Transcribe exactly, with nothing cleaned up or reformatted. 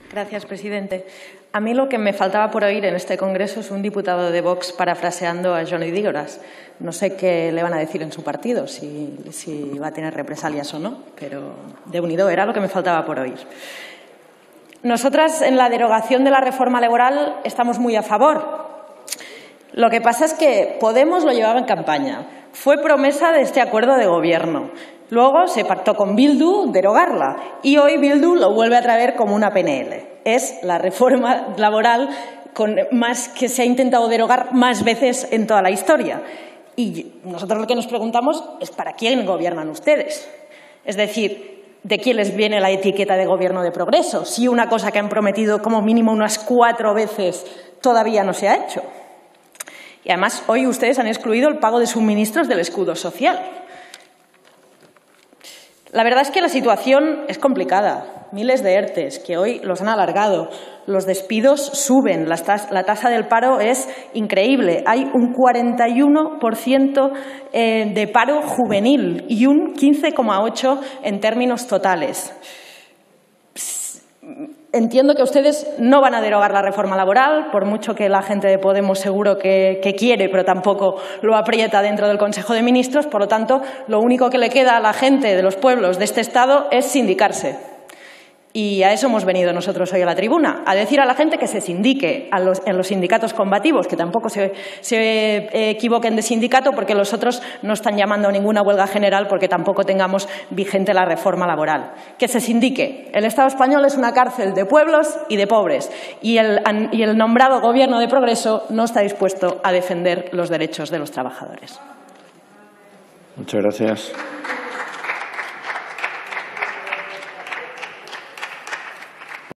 Gracias, presidente. A mí lo que me faltaba por oír en este Congreso es un diputado de Vox parafraseando a Johnny Dígoras. No sé qué le van a decir en su partido, si, si va a tener represalias o no, pero de unido era lo que me faltaba por oír. Nosotras, en la derogación de la reforma laboral, estamos muy a favor. Lo que pasa es que Podemos lo llevaba en campaña. Fue promesa de este acuerdo de gobierno. Luego se pactó con Bildu derogarla y hoy Bildu lo vuelve a traer como una P N L. Es la reforma laboral con más que se ha intentado derogar más veces en toda la historia. Y nosotros lo que nos preguntamos es ¿para quién gobiernan ustedes? Es decir, ¿de quién les viene la etiqueta de gobierno de progreso? Si una cosa que han prometido como mínimo unas cuatro veces todavía no se ha hecho. Y además hoy ustedes han excluido el pago de suministros del escudo social. La verdad es que la situación es complicada. Miles de ERTEs que hoy los han alargado. Los despidos suben. La tasa, la tasa del paro es increíble. Hay un cuarenta y uno por ciento eh, de paro juvenil y un quince coma ocho por ciento en términos totales. Entiendo que ustedes no van a derogar la reforma laboral, por mucho que la gente de Podemos seguro que, que quiere, pero tampoco lo aprieta dentro del Consejo de Ministros. Por lo tanto, lo único que le queda a la gente de los pueblos de este Estado es sindicarse. Y a eso hemos venido nosotros hoy a la tribuna, a decir a la gente que se sindique a los, en los sindicatos combativos, que tampoco se, se equivoquen de sindicato porque los otros no están llamando a ninguna huelga general porque tampoco tengamos vigente la reforma laboral. Que se sindique. El Estado español es una cárcel de pueblos y de pobres y el, y el nombrado Gobierno de Progreso no está dispuesto a defender los derechos de los trabajadores. Muchas gracias.